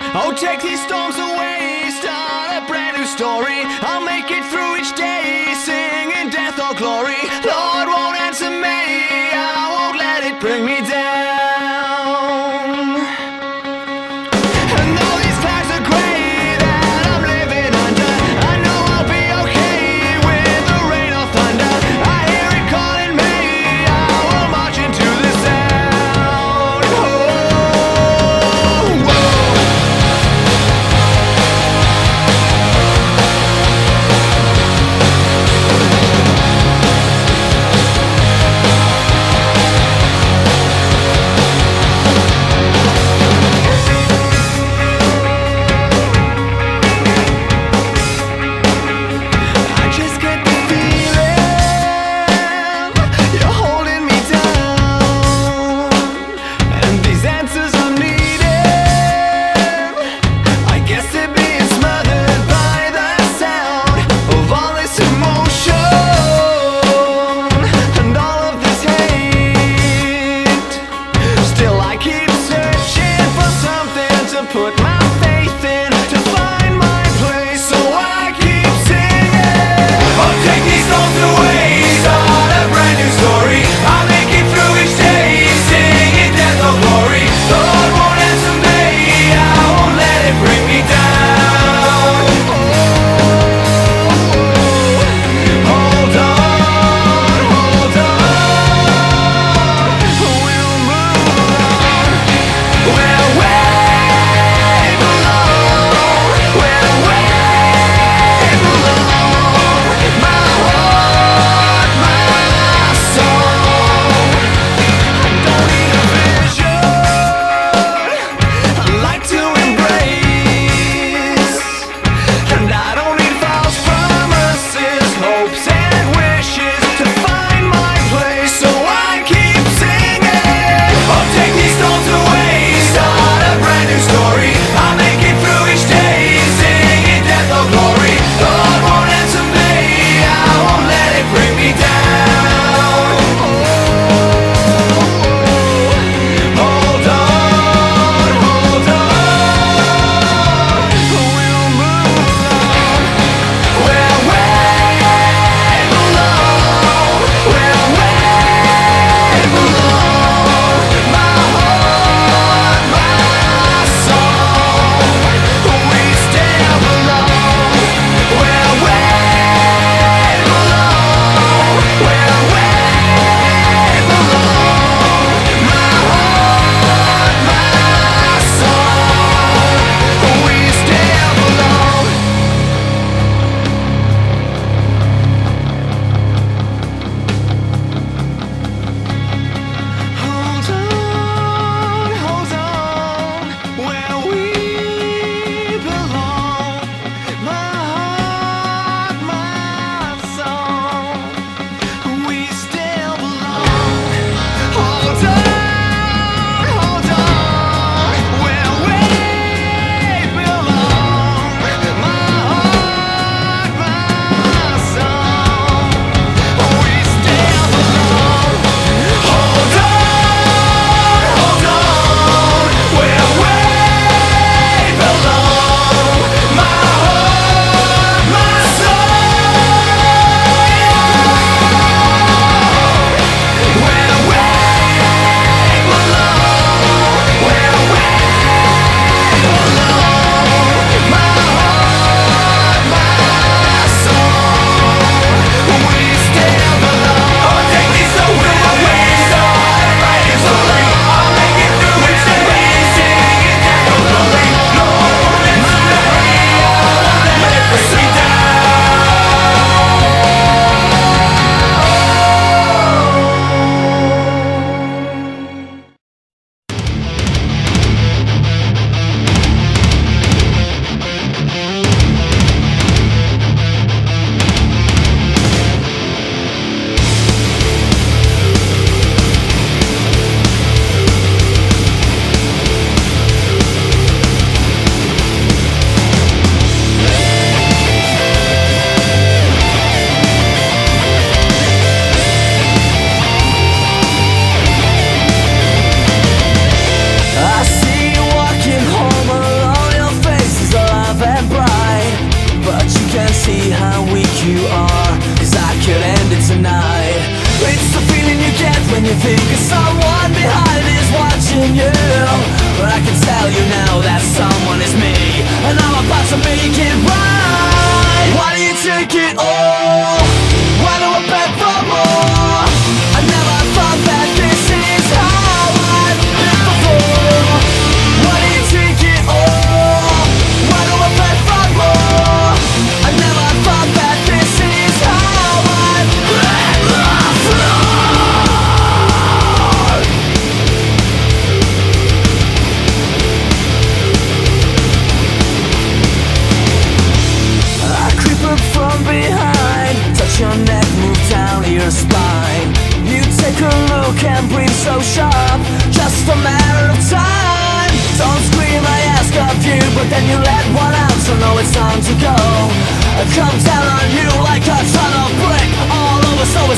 Oh, take these storms away, start a brand new story. I'll make it through each day, singing death or glory. Lord won't answer me, I won't let it bring me down. And though these clouds are grey that I'm living under, I know I'll be okay with the rain or thunder. I hear it calling me, I will march into the sound. Oh, whoa. think someone behind is watching you, but I can tell you now that someone is me, and I'm about to make it right. Why do you take it all? Why do I beg for more? I never thought that this is how I've been before. Why do you take it all? Why do I beg for more? I never thought that this is how I've been before. I creep up from behind, touch your neck, move down to your spine. You take a look and breathe so sharp, just a matter of time. Don't scream, I ask of you, but then you let one out, so know it's time to go. I come down on you like a ton of brick, all over so